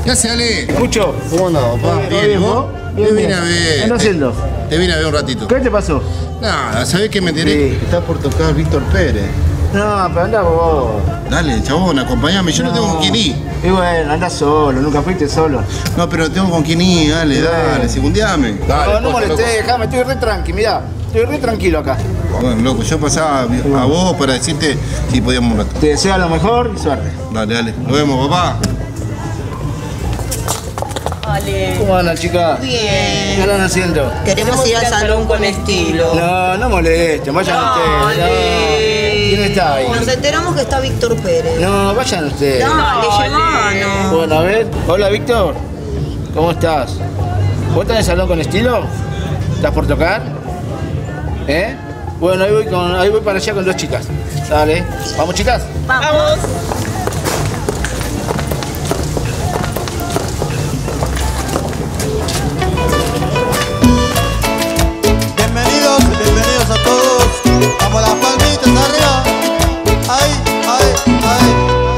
¿Qué hace, Ale? Mucho. ¿Cómo andás, papá? Bien, ¿y vos? Bien, Te vine bien. a ver. ¿Qué andas haciendo? Te vine a ver un ratito. ¿Qué te pasó? Nada, ¿sabés qué me enteré? Sí. Está por tocar Víctor Pérez. No, pero andá vos. Dale, chabón, acompáñame. Yo no tengo con quién ir. Y bueno, andás solo, nunca fuiste solo. No, pero tengo con quién ir. Dale, dale, secundiame. Dale, No molestés, déjame, estoy re tranqui, mirá. Estoy re tranquilo acá. Bueno, loco, yo pasaba a vos para decirte si podíamos un rato. Te deseo lo mejor y suerte. Dale, dale. Nos vemos, papá. Ale. ¿Cómo andan, chicas? Bien. ¿Qué andan haciendo? Queremos ir al salón con estilo. No molesten, vayan ustedes. Dale. ¿Quién está ahí? Nos enteramos que está Víctor Pérez. No, vayan ustedes. Dale, llevanos. Bueno, a ver. Hola, Víctor. ¿Cómo estás? ¿Vos estás en el salón con estilo? ¿Estás por tocar? ¿Eh? Bueno, ahí voy para allá con 2 chicas. Dale. ¿Vamos, chicas? Vamos. Bienvenidos a todos. Vamos las palmitas arriba. Ay, ay, ay.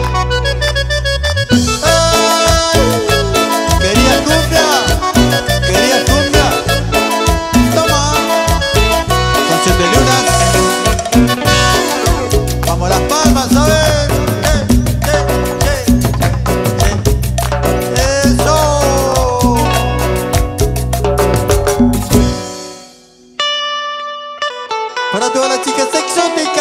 Quería cumbia. Toma. Con 7 lunas. Vamos las palmas, a ver. Eso. Para todas las chicas exóticas,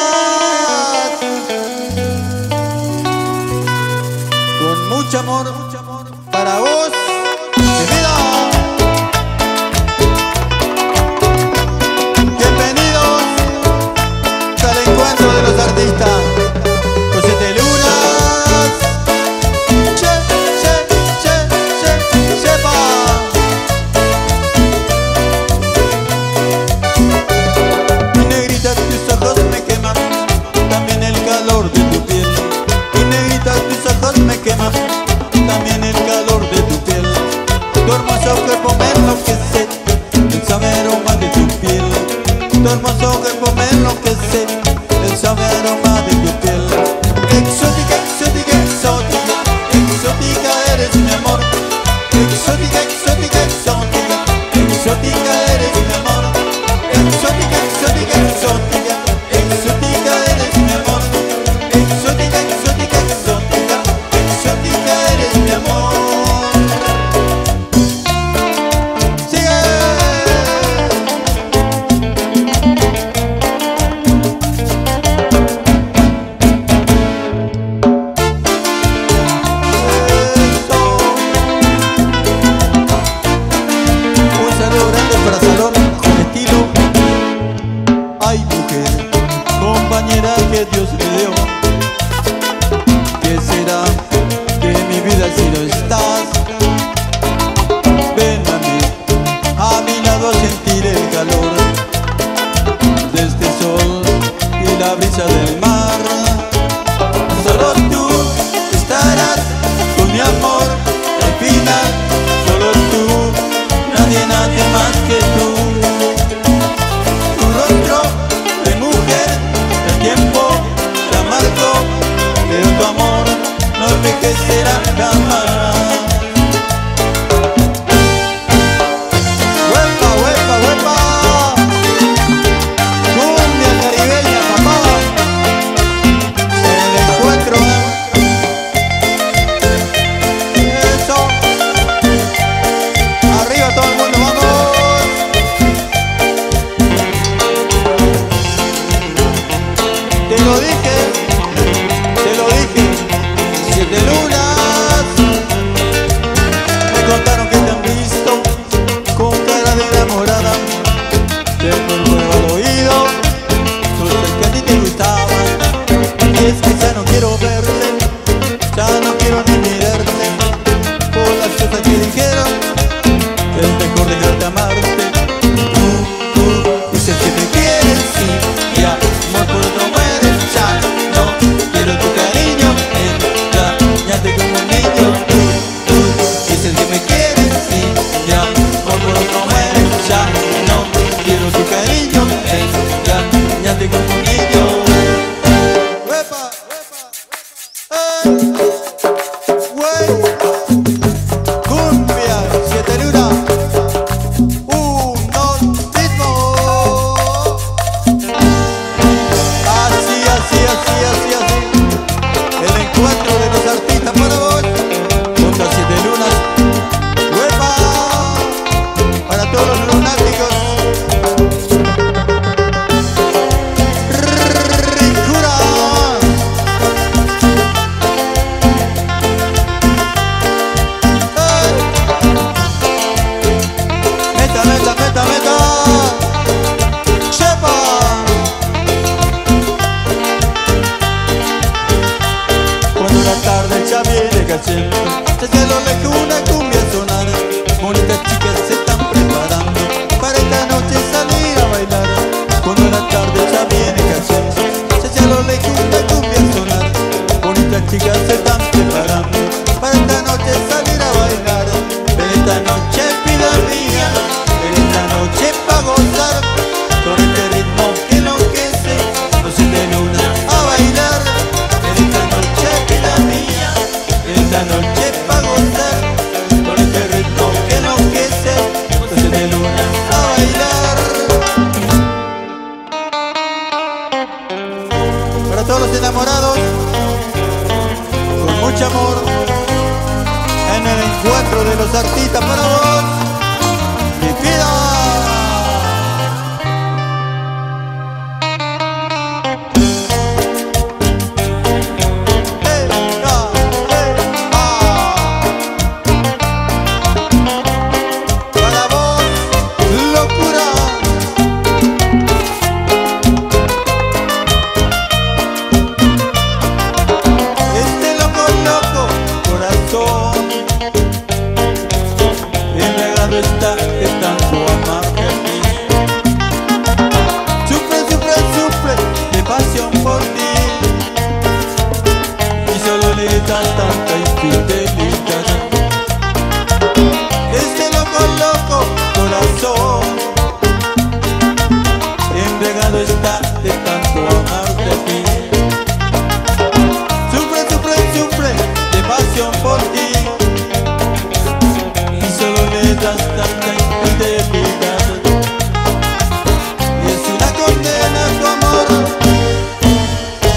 con mucho amor para vos, mi vida. Bienvenidos al encuentro de los artistas con 7 lunas. Chepa. Mi negrita, tus ojos me queman, también el calor de tu piel. Mi negrita, tus ojos me queman, también el calor de tu piel. Tu hermoso cuerpo me enloquece, el suave aroma de tu piel. Tu hermoso cuerpo me enloquece, el suave aroma de tu piel. Exótica, exótica, exótica, exótica eres mi amor. Exótica, exótica, exótica, exótica eres mi amor. Exótica, exótica, exótica, exótica eres mi amor. Exótica, exótica, exótica, exótica eres mi amor. Sigue. Eso. Un saludo grande para Salón con estilo. Ay, mujer, compañera que Dios me dio. ¿Qué será de mi vida si no estás? Ven a mi lado a sentir el calor de este sol y la brisa del mar. Solo tú estarás con mi amor al final. Solo tú, nadie más que tú. Tu rostro de mujer, el tiempo te marcó, pero tu amor no envejecerá jamás. ¡Huepa, huepa, huepa! Cumbia caribeña, papá. El encuentro. Eso. Arriba todo el mundo, vamos. Te lo dije, 7 lunas. Me contaron que te han visto con cara de enamorada. Tengo el nuevo al oído, cosas que a ti te gustaban. Y es que ya no quiero verte, ya no quiero ni mirarte. Por las cosas que dijeron, es mejor dejarte amarte. Tú dices que me quieres, sí, y amor por otro mueres. Ya no quiero tu cariño, engañarte como un niño. Tú dices que me quieres, sí, y amor por otro mueres. Ya no quiero tu cariño, engañarte como un niño. ¡Uepa! ¡Wey! siempre. Desde lo lejos una cumbia sonar. Bonitas chicas se están preparando para esta noche salir a bailar. Cuando la tarde ya viene cayendo, desde lo lejos una cumbia sonar. Bonitas chicas se están preparando para esta noche salir a bailar. Pero esta noche, vida mía, pero esta noche pa' gozar con este ritmo que enloquece, noche de luna a bailar. Pero esta noche, vida mía, pero esta noche pa' gozar con este ritmo que enloquece, noche de luna a bailar. Para todos los enamorados, con mucho amor, en el encuentro de los artistas para vos, mi vida. Para vos, locura. Este loco, loco corazón embriagado está de tanto amarte a ti. Sufre, sufre, sufre de pasión por ti, y solo le da tanta infidelidad. Este loco, loco corazón embriagado está de tanto amarte a ti. Sufre, sufre, sufre de pasión por ti, y solo le das tanta infidelidad. Y es una condena tu amor,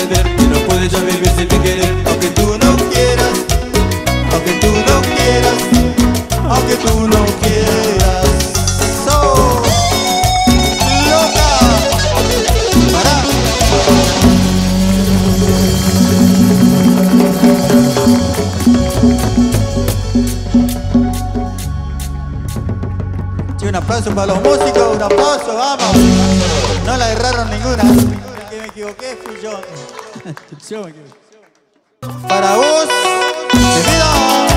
perder, que no puedes ya vivir sin mi querer. Aunque tú no quieras, aunque tú no quieras, aunque tú no quieras. ¡Oh! ¡Loca! ¡Para! Sí, un aplauso para los músicos, un aplauso, vamos. No la erraron ninguna. El que me equivoqué fui yo. Yo me equivoqué. Para vos, bienvenido.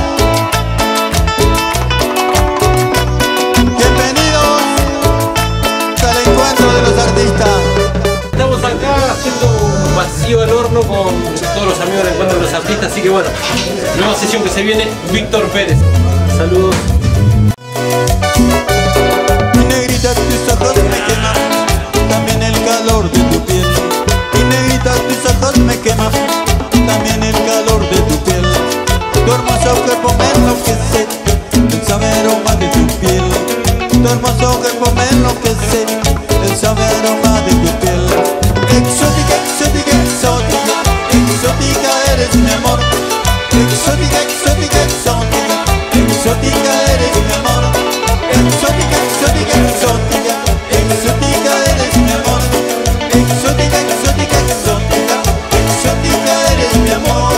Bienvenidos al encuentro de los artistas. Estamos acá haciendo un vacío al horno con todos los amigos del encuentro de los artistas, así que bueno, nueva sesión que se viene, Víctor Pérez. Saludos. Negrita, tus ojos me queman, también el calor de tu piel. Y negrita, tus ojos me queman, también el calor de tu piel. Tu hermoso cuerpo me enloquece, el suave aroma de tu piel. Tu hermoso cuerpo me enloquece, el suave aroma de tu piel. Exótica, exótica, exótica, exótica eres mi amor. Exótica, exótica, exótica, exótica eres mi amor. Exótica, exótica, exótica, exótica eres mi amor. Exótica, exótica, exótica, exótica eres mi amor.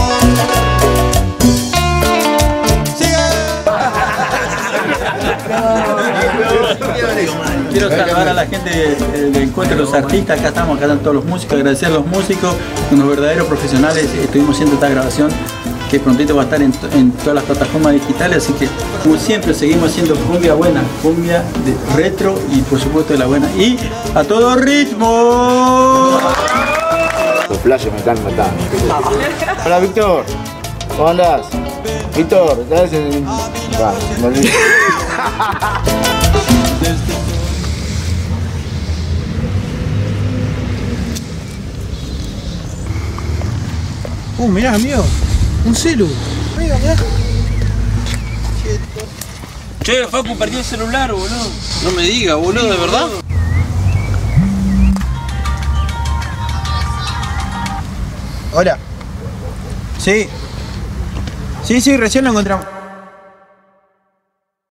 Quiero saludar a la gente del encuentro de los artistas. Acá estamos, acá están todos los músicos. Agradecer a los músicos, unos verdaderos profesionales. Estuvimos haciendo esta grabación que prontito va a estar en todas las plataformas digitales, así que como siempre seguimos haciendo cumbia buena, cumbia de retro y por supuesto de la buena y a todo ritmo. Los flashes me están matando. Hola Víctor, ¿cómo andás? Víctor, ¿estás en...? Va, me olvidé. Mirá, amigo, un celu. Amigo, mirá. Che, Facu, perdió el celular, boludo. No me diga, boludo, ¿de verdad? Hola. Sí. Sí, recién lo encontramos.